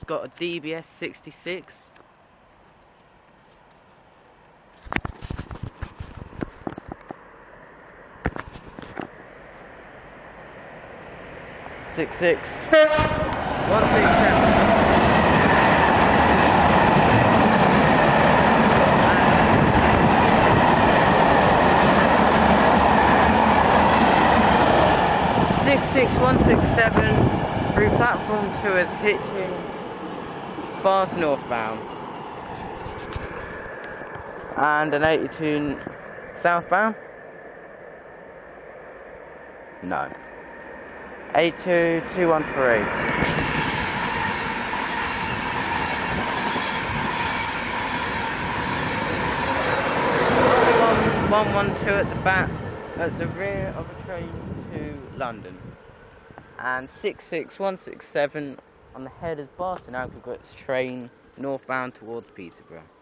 got a DBS 66. Six 167. 66167 through platform 2 as hitchin, fast northbound, and an 82 southbound. No. 82213. 112 at the back, at the rear of a train to London, and 66167 on the head is Barton aggregates train northbound towards Peterborough.